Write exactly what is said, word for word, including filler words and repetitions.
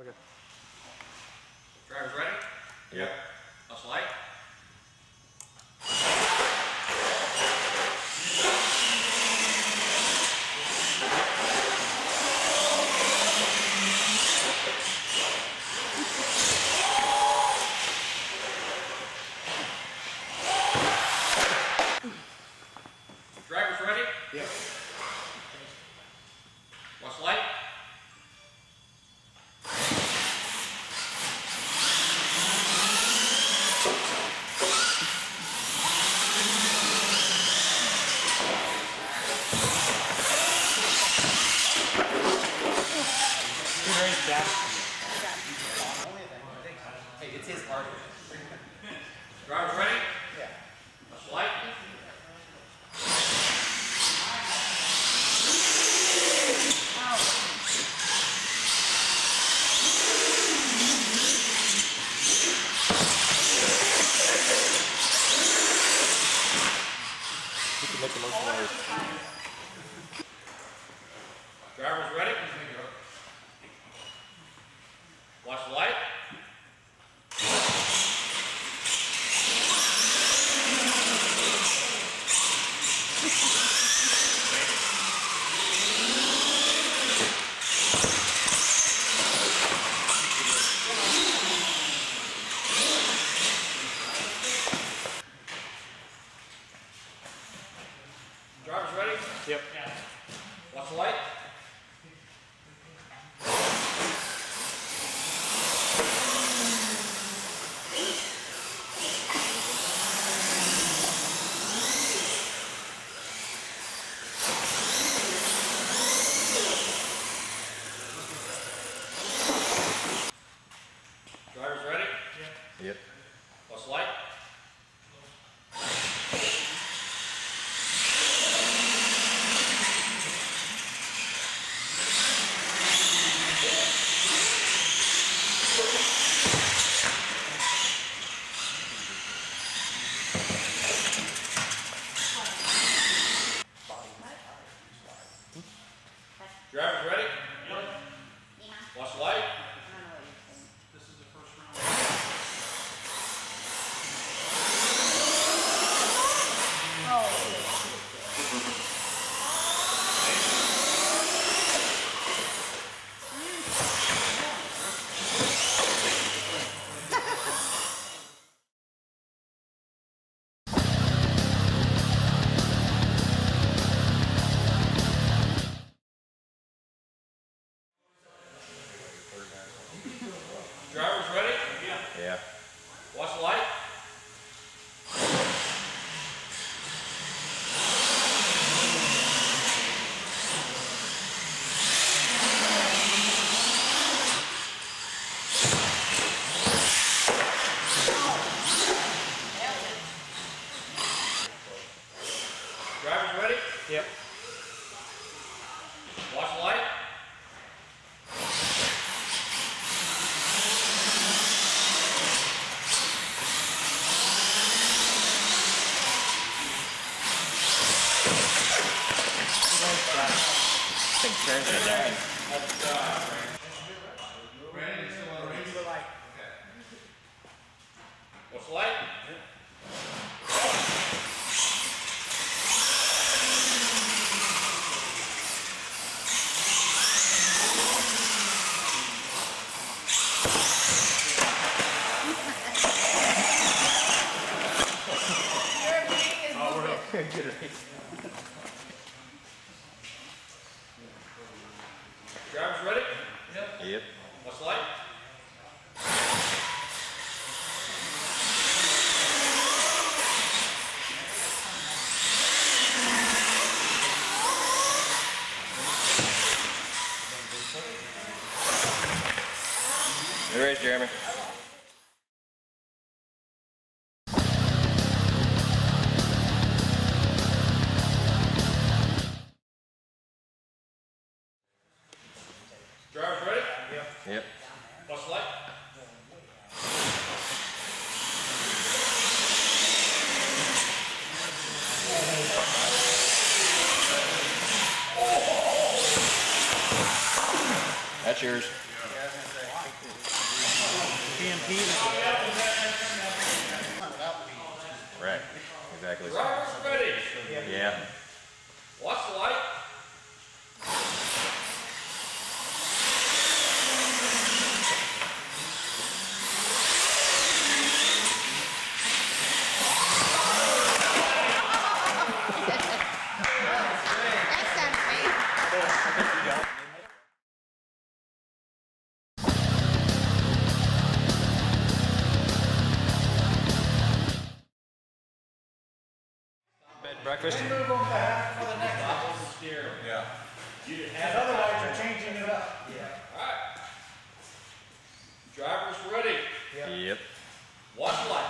Okay. Drivers ready? Yep. Let's light. Drivers ready? Yep. Let's light. Hey, it's his party. Drivers ready? Yeah. Let's light. You can make the most noise. Drivers ready? Watch the light. Drivers ready? Yep. Watch the light. Drivers ready? Yep. Watch the light. Drivers ready? Watch the light. This is the first round. Drivers ready? Yeah. Watch the light. Drivers ready? Yep. Watch the light. I think turns are done. Brandon, you still want to read the light? Okay. Watch the light. Good race. Drivers ready? Yep. Watch the light. Good race, Jeremy. Drivers ready? Yep. Watch the light. That's yours. Yeah, I was gonna say. P M P. Right. Exactly. Drivers ready. Yeah. Watch the light. Bed breakfast. Move them back for the next one. Yeah. Because otherwise you're changing it up. Yeah. All right. Drivers ready. Yep. Watch the light.